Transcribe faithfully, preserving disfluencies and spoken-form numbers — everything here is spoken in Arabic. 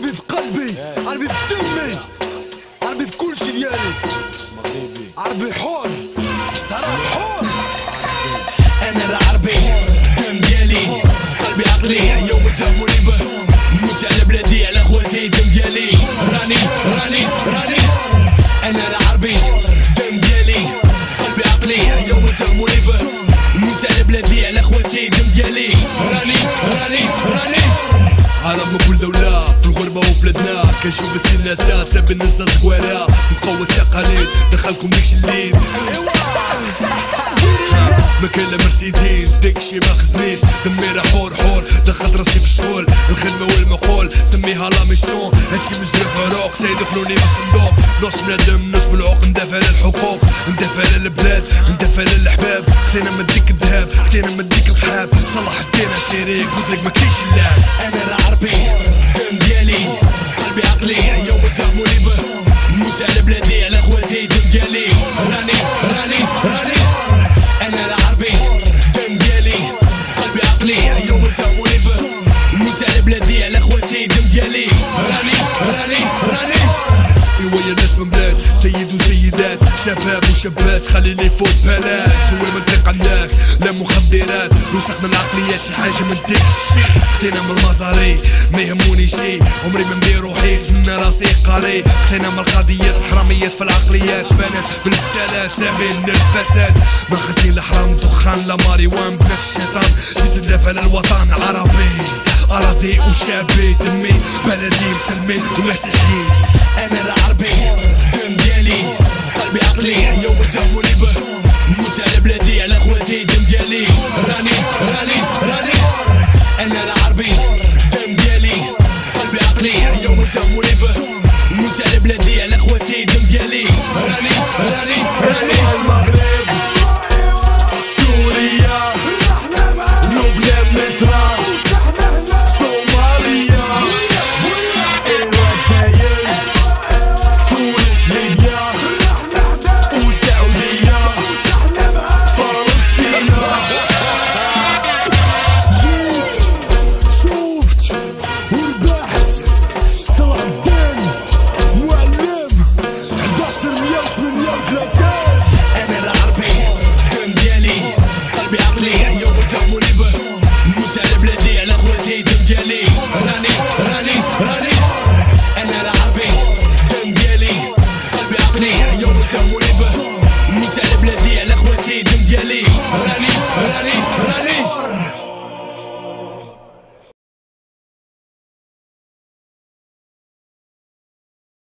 عربي في قلبي، عربي في دمي، عربي في كل شي ديالي، عربي حور، تعرف حور. انا العربي دم ديالي قلبي عقلي يوم تهموني به نموت على بلادي على خواتي دم ديالي راني راني راني انا العربي دم ديالي قلبي عقلي يوم تهموني به نموت على بلادي على خواتي دم ديالي راني راني راني عالم من كل دولة في الغربة وبلادنا كنشوف السيناسات ساب الناس زكوارا نقوى التقاليد دخلكم داكشي الليل ما كان لا مرسيدس داكشي ما خزنيش دمي راه حور حور دخلت راسي في الشغل الخدمة والمقول سميها لا ميسيون هادشي مزروع فاروق سيدخلوني في الصندوق نص بنادم نص بالعوق ندافع على الحقوق ندافع على البلاد ندافع على الاحباب خلينا مديك الذهب خلينا مديك الخاب صلاح الدين عشيري قلتلك ما كاينش اللعب انا العربي دم ديالي قلبي عقلي يوم تهموني به نموت على بلادي على خواتي دم ديالي راني راني راني انا العربي دم ديالي قلبي عقلي يوم تهموني به نموت على بلادي على خواتي دم ديالي راني راني راني ايوا يا ناس من بلاد سيد وسيدات شباب وشابات خليني فوق بالات شو المنطقة عندك لا مخدرات وسخنا العقليات شي حاجة من ديك الشي خدينا من المزاري ما يهموني شي عمري ما نبي روحي نتمنى راسي قاري خدينا من القضيات حراميات في العقليات بنات بالبسالات تابعين للفساد ما خصني لا حرام دخان لا ماريوان بنات الشيطان جيت ندافع على الوطن عربي أراضي وشابي دمي بلدي مسلمين ومسيحيين أنا العربي دم ديالي قلبي عقلي يوم تهموني به نموت على بلادي على خواتي دم ديالي راني